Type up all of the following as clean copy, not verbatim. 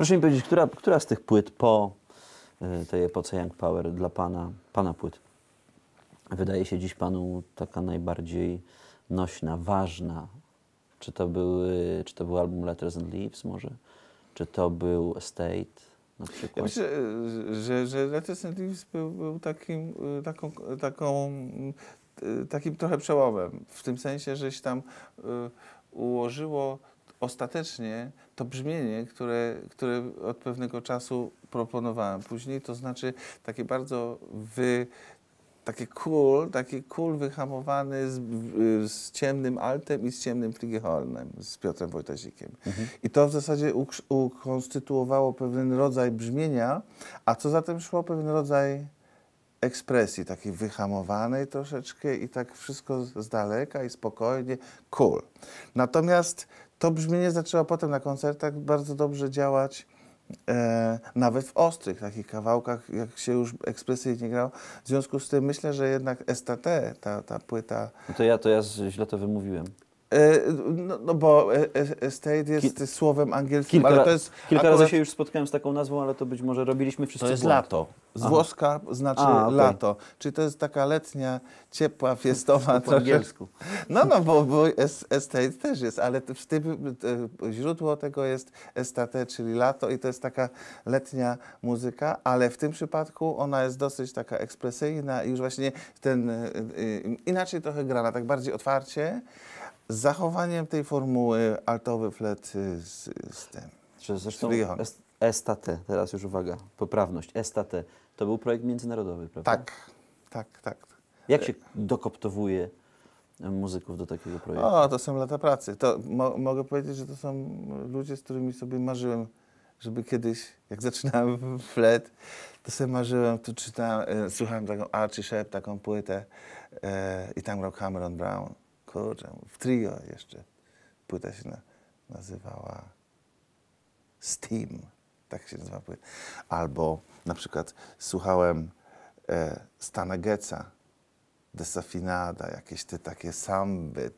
Proszę mi powiedzieć, która z tych płyt po tej epoce Young Power dla pana płyt wydaje się dziś panu taka najbardziej nośna, ważna? Czy to był album Letters and Leaves może? Czy to był Estate na przykład? Ja myślę, że Letters and Leaves był takim trochę przełomem. W tym sensie, że się tam ułożyło ostatecznie to brzmienie, które od pewnego czasu proponowałem później. To znaczy takie bardzo taki cool wyhamowany z ciemnym altem i z ciemnym fligehornem, z Piotrem Wojtasikiem. I to w zasadzie ukonstytuowało pewien rodzaj brzmienia, a co za tym szło, pewien rodzaj ekspresji, takiej wyhamowanej troszeczkę i tak wszystko z daleka i spokojnie, cool. Natomiast to brzmienie zaczęło potem na koncertach bardzo dobrze działać, nawet w ostrych takich kawałkach, jak się już ekspresyjnie grał. W związku z tym myślę, że jednak STT, ta płyta... No to ja źle to wymówiłem. No bo estate jest słowem angielskim, ale to jest... Kilka razy się już spotkałem z taką nazwą, ale to być może robiliśmy wszyscy To jest błąd. lato. Z włoska znaczy okay. lato. Czyli to jest taka letnia, ciepła, fiestowa po angielsku. No, bo estate też jest, ale źródło tego jest estate, czyli lato i to jest taka letnia muzyka, ale w tym przypadku ona jest dosyć taka ekspresyjna i już właśnie inaczej trochę grana, tak bardziej otwarcie, z zachowaniem tej formuły altowy flet z tym. Zresztą STT, teraz już uwaga, poprawność, STT, to był projekt międzynarodowy, prawda? Tak. Jak się dokoptowuje muzyków do takiego projektu? To są lata pracy. To mogę powiedzieć, że to są ludzie, z którymi sobie marzyłem, żeby kiedyś, jak zaczynałem flet, to sobie marzyłem, to słuchałem taką Archie Shepp, taką płytę i tam grał Cameron Brown. Kurczę, w trio jeszcze. Płyta się nazywała Steam, tak się nazywa płyta. Albo na przykład słuchałem Stana Getza, Desafinada, jakieś te takie samby,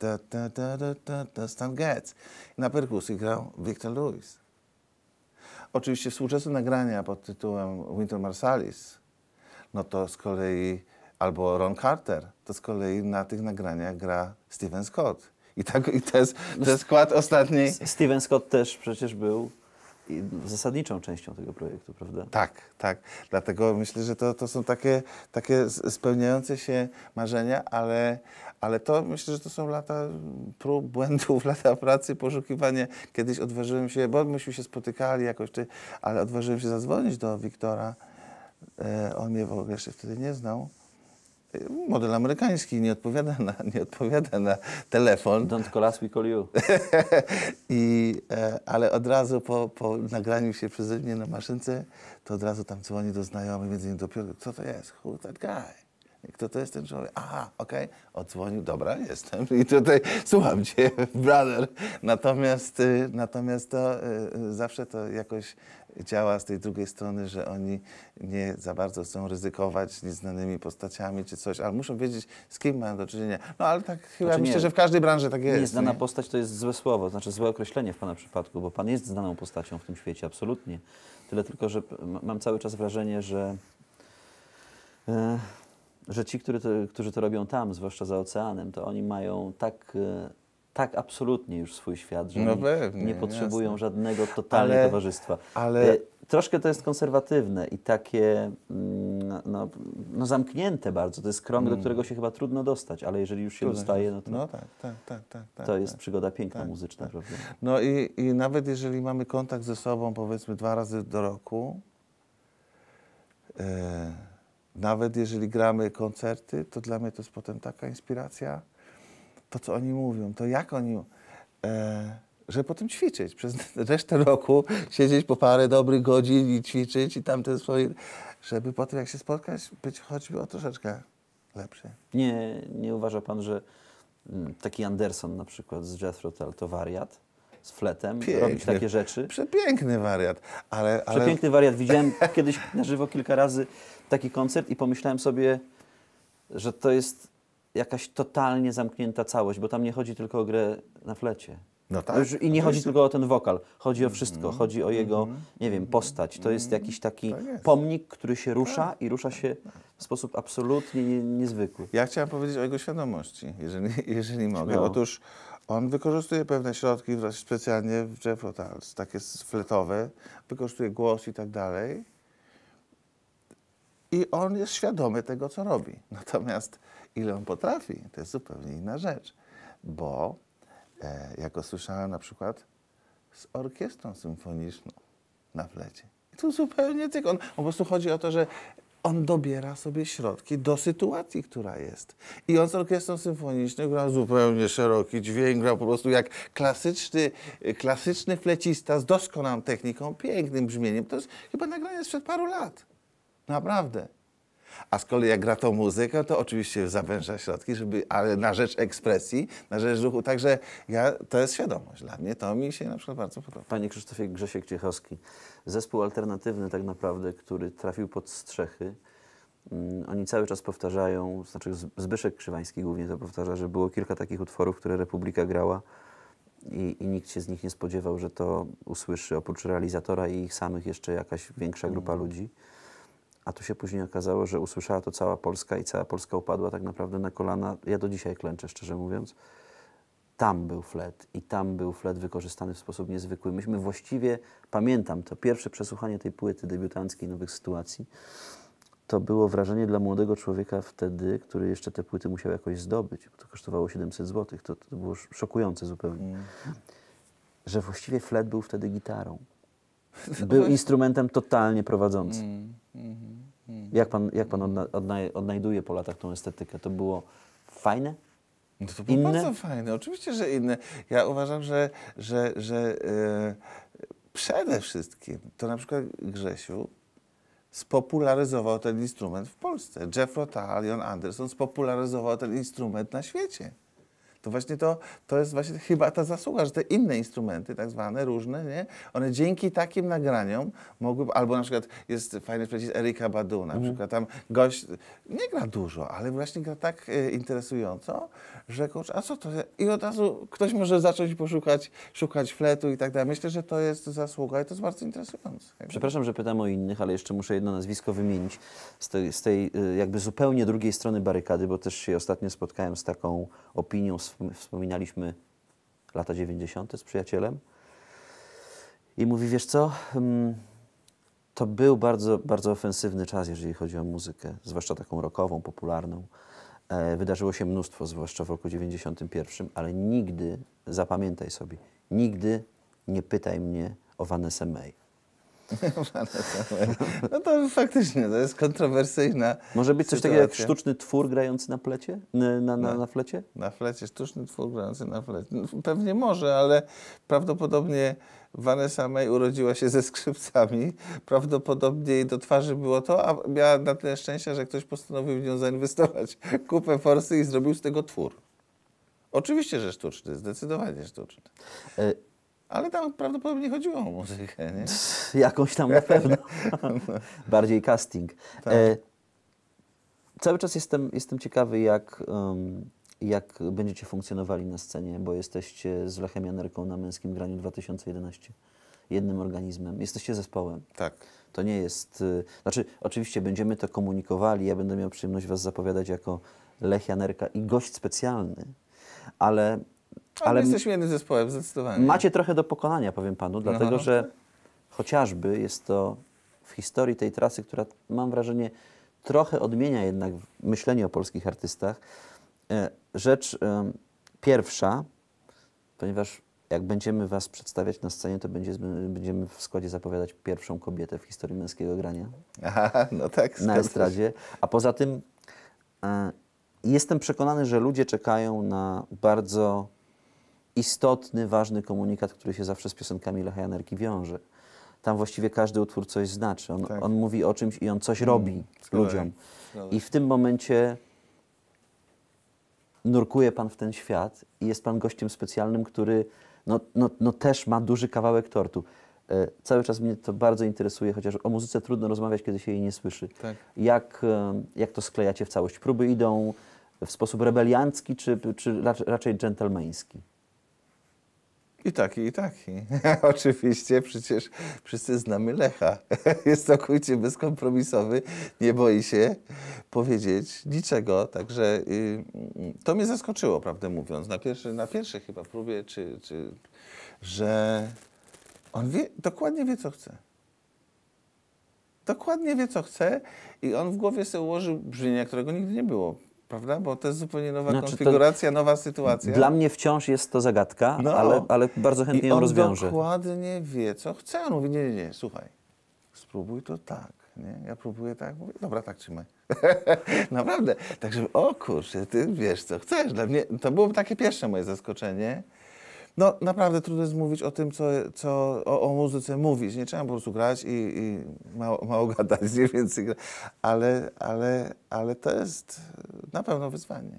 Stan Getz. I na perkusji grał Victor Lewis. Oczywiście współczesne nagrania pod tytułem Wynton Marsalis, no to z kolei, albo Ron Carter, to z kolei na tych nagraniach gra Steven Scott. I to jest skład ostatniej... Steven Scott też przecież był zasadniczą częścią tego projektu, prawda? Tak. Dlatego myślę, że to są takie spełniające się marzenia, ale to myślę, że to są lata prób, błędów, lata pracy, poszukiwania. Kiedyś odważyłem się, bo myśmy się spotykali jakoś, ale odważyłem się zadzwonić do Wiktora. On mnie w ogóle jeszcze wtedy nie znał. Model amerykański, nie odpowiada na telefon. Don't call us, we call you. Ale od razu po nagraniu się przeze mnie na maszynce, to od razu tam dzwoni do znajomych, między innymi do Piotra. Co to jest? Who that guy? Kto to jest ten człowiek? Aha, okej. Odzwonił, dobra, jestem. I tutaj słucham cię, brother. Natomiast to zawsze to jakoś działa z tej drugiej strony, że oni nie za bardzo chcą ryzykować nieznanymi postaciami czy coś, ale muszą wiedzieć, z kim mają do czynienia. No ale tak chyba myślę, że w każdej branży tak jest. Nieznana postać to jest złe słowo, znaczy złe określenie w pana przypadku, bo pan jest znaną postacią w tym świecie, absolutnie. Tyle tylko, że mam cały czas wrażenie, że ci, którzy to robią tam, zwłaszcza za oceanem, to oni mają tak absolutnie już swój świat, że nie potrzebują żadnego totalnie towarzystwa. Ale troszkę to jest konserwatywne i takie no zamknięte bardzo. To jest krąg, do którego się chyba trudno dostać, ale jeżeli już się dostaje, no to, to jest przygoda piękna, muzyczna, prawda? No i nawet jeżeli mamy kontakt ze sobą, powiedzmy 2 razy do roku, nawet jeżeli gramy koncerty, to dla mnie to jest potem taka inspiracja, to co oni mówią, to jak oni, żeby potem ćwiczyć przez resztę roku, siedzieć po parę dobrych godzin i ćwiczyć i tamte swoje, żeby potem jak się spotkać, być choćby o troszeczkę lepszy. Nie uważa pan, że taki Anderson na przykład z Jethro Tull to wariat? Z fletem, robić takie rzeczy? Przepiękny wariat, ale... Przepiękny wariat. Widziałem kiedyś na żywo kilka razy taki koncert i pomyślałem sobie, że to jest jakaś totalnie zamknięta całość, bo tam nie chodzi tylko o grę na flecie. No tak. Już, i nie chodzi oczywiście. tylko o ten wokal, chodzi o wszystko, chodzi o jego, nie wiem, postać. To jest jakiś taki Tak jest. pomnik, który się rusza i rusza się w sposób absolutnie niezwykły. Ja chciałem powiedzieć o jego świadomości, jeżeli mogę. Śmiało. Otóż on wykorzystuje pewne środki, specjalnie w Jethro Tulls, takie fletowe, wykorzystuje głos i tak dalej. I on jest świadomy tego, co robi. Natomiast ile on potrafi, to jest zupełnie inna rzecz. Bo ja go słyszałem na przykład z orkiestrą symfoniczną na flecie. I tu zupełnie tylko. On po prostu chodzi o to, że on dobiera sobie środki do sytuacji, która jest. I on z orkiestrą symfoniczną grał zupełnie szeroki dźwięk, grał po prostu jak klasyczny flecista z doskonałą techniką, pięknym brzmieniem. To jest chyba nagranie sprzed paru lat. Naprawdę. A z kolei jak gra tą muzykę, to oczywiście zawęża środki, ale na rzecz ekspresji, na rzecz ruchu. Także to jest świadomość dla mnie. To mi się na przykład bardzo podoba. Panie Krzysztofie, Grzesiek Ciechowski, zespół alternatywny tak naprawdę, który trafił pod strzechy. Oni cały czas powtarzają, znaczy Zbyszek Krzywański głównie to powtarza, że było kilka takich utworów, które Republika grała i nikt się z nich nie spodziewał, że to usłyszy oprócz realizatora i ich samych jeszcze jakaś większa grupa ludzi. A tu się później okazało, że usłyszała to cała Polska i cała Polska upadła tak naprawdę na kolana. Ja do dzisiaj klęczę, szczerze mówiąc. Tam był flet i tam był flet wykorzystany w sposób niezwykły. Myśmy właściwie, pamiętam to pierwsze przesłuchanie tej płyty debiutanckiej Nowych Sytuacji, to było wrażenie dla młodego człowieka wtedy, który jeszcze te płyty musiał jakoś zdobyć. To kosztowało 700 zł. To było szokujące zupełnie. Że właściwie flet był wtedy gitarą. Był instrumentem totalnie prowadzącym. Jak pan odnajduje po latach tą estetykę? To było fajne? No to było Inne? bardzo fajne. Oczywiście, że inne. Ja uważam, że przede wszystkim to na przykład Grzesiu spopularyzował ten instrument w Polsce. Jethro Tull, Jon Anderson spopularyzował ten instrument na świecie. To właśnie to jest właśnie chyba ta zasługa, że te inne instrumenty, tak zwane, różne, nie? One dzięki takim nagraniom mogły, albo na przykład jest fajny przykład Eryk'a Badu, na przykład tam gość nie gra dużo, ale właśnie gra tak interesująco, że kurczę, a co to jest? I od razu ktoś może zacząć szukać fletu i tak dalej. Myślę, że to jest zasługa i to jest bardzo interesujące. Przepraszam, że pytam o innych, ale jeszcze muszę jedno nazwisko wymienić z tej jakby zupełnie drugiej strony barykady, bo też się ostatnio spotkałem z taką opinią, wspominaliśmy lata 90. z przyjacielem i mówi, wiesz co, to był bardzo, bardzo ofensywny czas, jeżeli chodzi o muzykę, zwłaszcza taką rockową, popularną. Wydarzyło się mnóstwo, zwłaszcza w roku 91, ale nigdy, zapamiętaj sobie, nigdy nie pytaj mnie o Vanessę May. No to faktycznie, to jest kontrowersyjna Może być coś sytuacja. takiego jak sztuczny twór grający na plecie? Na flecie? Na flecie, sztuczny twór grający na flecie. No, pewnie może, ale prawdopodobnie Vanessa May urodziła się ze skrzypcami. Prawdopodobnie jej do twarzy było to, a miała na tyle szczęścia, że ktoś postanowił w nią zainwestować kupę forsy i zrobił z tego twór. Oczywiście, że sztuczny, zdecydowanie sztuczny. Ale tam prawdopodobnie chodziło o muzykę, nie? Jakąś tam na pewno. Bardziej casting. Tak. Cały czas jestem ciekawy, jak będziecie funkcjonowali na scenie, bo jesteście z Lechem Janerką na Męskim Graniu 2011. Jednym organizmem. Jesteście zespołem. Tak. To nie jest... Znaczy, oczywiście będziemy to komunikowali. Ja będę miał przyjemność was zapowiadać jako Lech Janerka i gość specjalny, ale Ale jesteśmy jednym zespołem, zdecydowanie. macie trochę do pokonania, powiem panu, dlatego że chociażby jest to w historii tej trasy, która mam wrażenie trochę odmienia jednak myślenie o polskich artystach. Rzecz pierwsza, ponieważ jak będziemy was przedstawiać na scenie, to będziemy w składzie zapowiadać pierwszą kobietę w historii Męskiego Grania. Aha, no tak. Na estradzie. A poza tym jestem przekonany, że ludzie czekają na bardzo istotny, ważny komunikat, który się zawsze z piosenkami Lecha Janerki wiąże. Tam właściwie każdy utwór coś znaczy. On mówi o czymś i on coś robi ludziom. I w tym momencie nurkuje pan w ten świat i jest pan gościem specjalnym, który też ma duży kawałek tortu. Cały czas mnie to bardzo interesuje, chociaż o muzyce trudno rozmawiać, kiedy się jej nie słyszy. Tak. Jak to sklejacie w całość? Próby idą w sposób rebeliancki, czy raczej dżentelmeński? I taki, i taki. Oczywiście, przecież wszyscy znamy Lecha. Jest całkowicie bezkompromisowy, nie boi się powiedzieć niczego. Także to mnie zaskoczyło, prawdę mówiąc, na pierwszej chyba próbie, że on dokładnie wie, co chce. Dokładnie wie, co chce i on w głowie sobie ułożył brzmienia, którego nigdy nie było. Prawda? Bo to jest zupełnie nowa konfiguracja, nowa sytuacja. Dla mnie wciąż jest to zagadka, ale bardzo chętnie ją rozwiążę. On dokładnie wie, co chce. On mówi, nie, słuchaj, spróbuj to tak. Nie? Ja próbuję tak, mówię, dobra, tak trzymaj. Naprawdę. Także, o kurczę, ty wiesz, co chcesz. Dla mnie to było takie pierwsze moje zaskoczenie. No, naprawdę trudno jest mówić o tym, co o muzyce mówić. Nie trzeba po prostu grać i mało gadać, nie więcej grać. Ale to jest na pewno wyzwanie.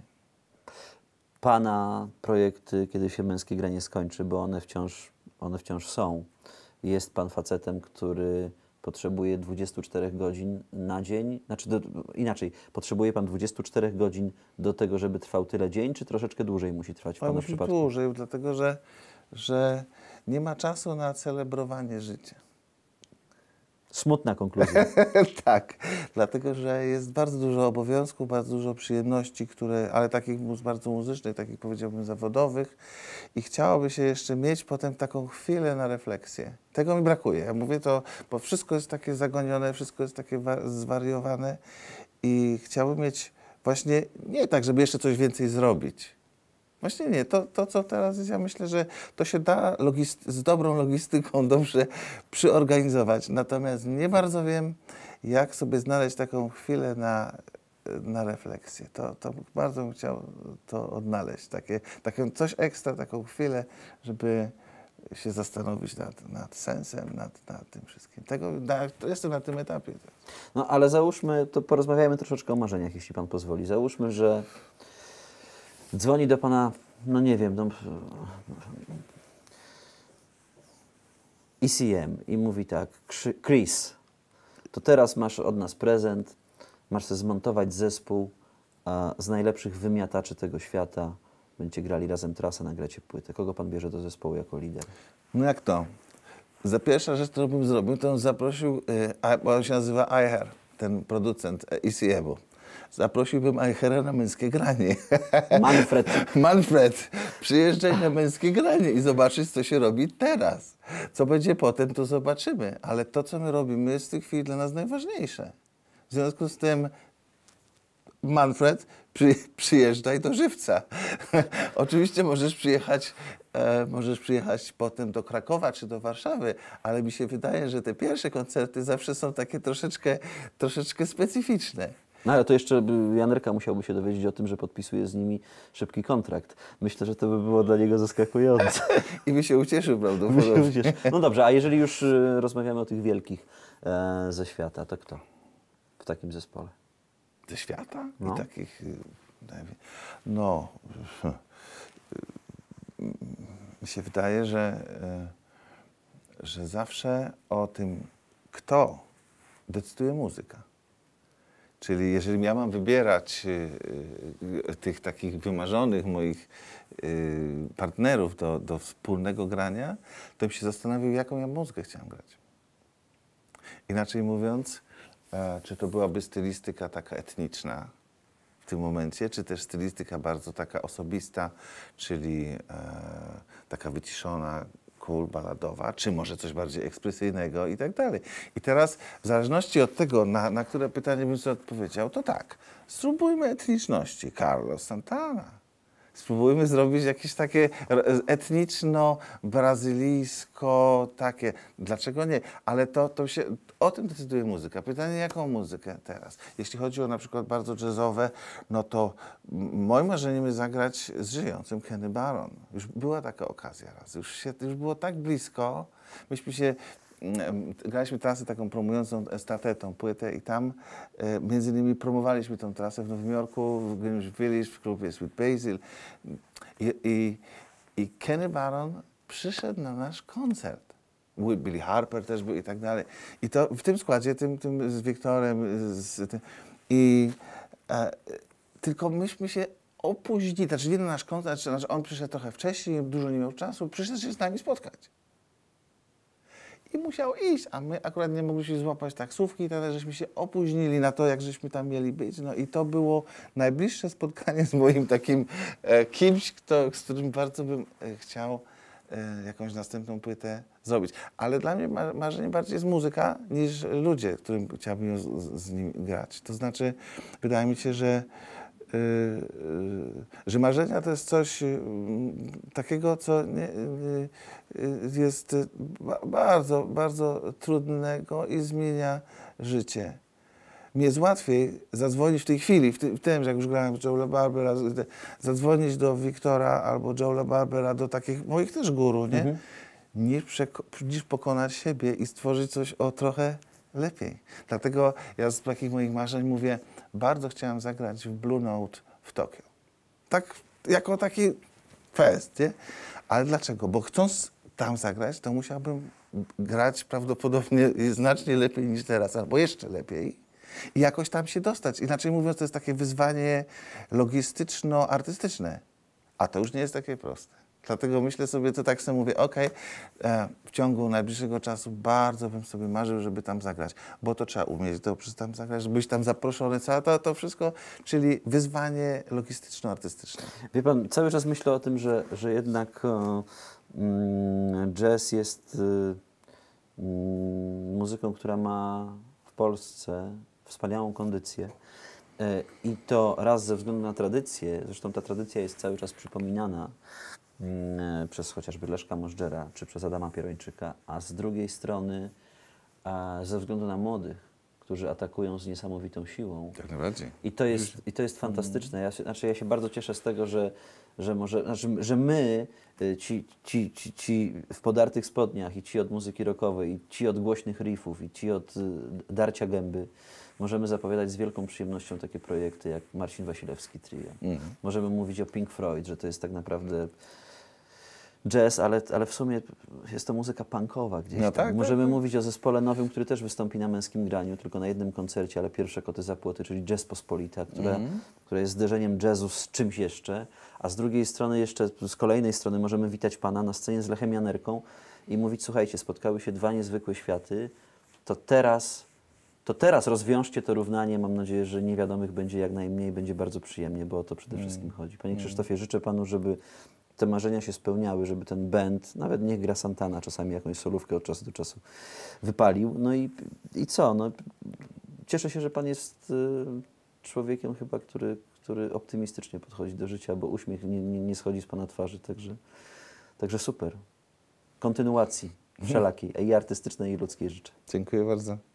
Pana projekty, kiedy się męskie granie skończy, bo one wciąż są. Jest pan facetem, który potrzebuje 24 godzin na dzień, znaczy inaczej, potrzebuje pan 24 godzin do tego, żeby trwał tyle dzień, czy troszeczkę dłużej musi trwać w pana przypadku? Dłużej, dlatego że nie ma czasu na celebrowanie życia. Smutna konkluzja. Tak, dlatego że jest bardzo dużo obowiązków, bardzo dużo przyjemności, ale takich bardzo muzycznych, takich powiedziałbym zawodowych i chciałoby się jeszcze mieć potem taką chwilę na refleksję. Tego mi brakuje. Ja mówię to, bo wszystko jest takie zagonione, wszystko jest takie zwariowane i chciałbym mieć właśnie nie tak, żeby jeszcze coś więcej zrobić. Właśnie nie. To, co teraz jest, ja myślę, że to się da z dobrą logistyką dobrze przyorganizować. Natomiast nie bardzo wiem, jak sobie znaleźć taką chwilę na refleksję. To bardzo bym chciał to odnaleźć. Takie coś ekstra, taką chwilę, żeby się zastanowić nad sensem, nad tym wszystkim. Jestem na tym etapie. No ale załóżmy, to porozmawiajmy troszeczkę o marzeniach, jeśli pan pozwoli. Załóżmy, że dzwoni do pana, no nie wiem, ECM i mówi tak, Chris, to teraz masz od nas prezent, masz sobie zmontować zespół z najlepszych wymiataczy tego świata, będziecie grali razem trasę, nagracie płytę. Kogo pan bierze do zespołu jako lider? No jak to? Za pierwsza rzecz, którą bym zrobił, to on zaprosił, bo on się nazywa Eicher, ten producent ECM-u. Zaprosiłbym Eichera na męskie granie. Manfred, przyjeżdżaj na męskie granie i zobaczysz, co się robi teraz. Co będzie potem, to zobaczymy. Ale to, co my robimy, jest w tej chwili dla nas najważniejsze. W związku z tym, Manfred, przyjeżdżaj do Żywca. Oczywiście możesz przyjechać potem do Krakowa czy do Warszawy, ale mi się wydaje, że te pierwsze koncerty zawsze są takie troszeczkę specyficzne. No ale to jeszcze Janerka musiałby się dowiedzieć o tym, że podpisuje z nimi szybki kontrakt. Myślę, że to by było dla niego zaskakujące. I by się ucieszył prawdopodobnie. No dobrze, a jeżeli już rozmawiamy o tych wielkich ze świata, to kto w takim zespole? Ze świata? No. I takich... No... Mi się wydaje, że zawsze o tym, kto decyduje muzyka. Czyli jeżeli ja mam wybierać tych takich wymarzonych moich partnerów do wspólnego grania, to bym się zastanowił, jaką ja muzykę chciałem grać. Inaczej mówiąc, czy to byłaby stylistyka taka etniczna w tym momencie, czy też stylistyka bardzo taka osobista, czyli taka wyciszona, cool, balladowa, czy może coś bardziej ekspresyjnego i tak dalej. I teraz w zależności od tego, na które pytanie bym sobie odpowiedział, to tak, spróbujmy etniczności. Carlos Santana. Spróbujmy zrobić jakieś takie etniczno-brazylijsko, takie, dlaczego nie? Ale o tym decyduje muzyka. Pytanie, jaką muzykę teraz? Jeśli chodzi o na przykład bardzo jazzowe, no to moim marzeniem jest zagrać z żyjącym Kenny Barron. Już była taka okazja raz, już było tak blisko, graliśmy trasę taką promującą Estatetą, płytę i tam między innymi promowaliśmy tę trasę w Nowym Jorku, w Greenwich Village, w klubie Sweet Basil. I Kenny Barron przyszedł na nasz koncert. Billy Harper też był i tak dalej. I to w tym składzie, tym z Wiktorem, tylko myśmy się opóźnili, znaczy nie na nasz koncert, znaczy on przyszedł trochę wcześniej, dużo nie miał czasu, przyszedł się z nami spotkać. I musiał iść, a my akurat nie mogliśmy złapać taksówki, tak żeśmy się opóźnili na to, jak żeśmy tam mieli być. No i to było najbliższe spotkanie z moim takim kimś, z którym bardzo bym chciał jakąś następną płytę zrobić. Ale dla mnie marzenie bardziej jest muzyka niż ludzie, którym chciałbym z nim grać. To znaczy, wydaje mi się, że marzenia to jest coś takiego, co jest bardzo, bardzo trudnego i zmienia życie. Mi jest łatwiej zadzwonić w tej chwili, w tym, że jak już grałem z Joe Barbera, zadzwonić do Wiktora albo Joe Barbera, do takich moich też guru, nie? Niż pokonać siebie i stworzyć coś o trochę lepiej. Dlatego ja z takich moich marzeń mówię, bardzo chciałem zagrać w Blue Note w Tokio. Tak, jako taki fest, nie? Ale dlaczego? Bo chcąc tam zagrać, to musiałbym grać prawdopodobnie znacznie lepiej niż teraz, albo jeszcze lepiej i jakoś tam się dostać. Inaczej mówiąc, to jest takie wyzwanie logistyczno-artystyczne, a to już nie jest takie proste. Dlatego myślę sobie, to tak sobie mówię, w ciągu najbliższego czasu bardzo bym sobie marzył, żeby tam zagrać, bo to trzeba umieć dobrze tam zagrać, żeby być tam zaproszony, całe to wszystko, czyli wyzwanie logistyczno-artystyczne. Wie pan, cały czas myślę o tym, że jednak jazz jest muzyką, która ma w Polsce wspaniałą kondycję. I to raz ze względu na tradycję, zresztą ta tradycja jest cały czas przypominana przez chociażby Leszka Możdżera czy przez Adama Pierończyka, a z drugiej strony ze względu na młodych, którzy atakują z niesamowitą siłą. Jak najbardziej. I to jest fantastyczne. Ja się bardzo cieszę z tego, że my, ci w podartych spodniach i ci od muzyki rockowej, i ci od głośnych riffów, i ci od darcia gęby, możemy zapowiadać z wielką przyjemnością takie projekty jak Marcin Wasilewski Trio. Możemy mówić o Pink Floyd, że to jest tak naprawdę jazz, ale w sumie jest to muzyka punkowa gdzieś tam. Tak, Możemy mówić o zespole nowym, który też wystąpi na Męskim Graniu, tylko na jednym koncercie, ale Pierwsze Koty za płoty, czyli Jazz Pospolita, które jest zderzeniem jazzu z czymś jeszcze, a z drugiej strony jeszcze, z kolejnej strony możemy witać Pana na scenie z Lechem Janerką i mówić, słuchajcie, spotkały się dwa niezwykłe światy, to teraz rozwiążcie to równanie. Mam nadzieję, że niewiadomych będzie jak najmniej, będzie bardzo przyjemnie, bo o to przede wszystkim chodzi. Panie Krzysztofie, życzę Panu, żeby te marzenia się spełniały, żeby ten band, nawet niech gra Santana, czasami jakąś solówkę od czasu do czasu wypalił. No i co? No, cieszę się, że Pan jest człowiekiem chyba, który optymistycznie podchodzi do życia, bo uśmiech nie schodzi z Pana twarzy, także super. Kontynuacji wszelakiej, i artystycznej, i ludzkiej życzę. Dziękuję bardzo.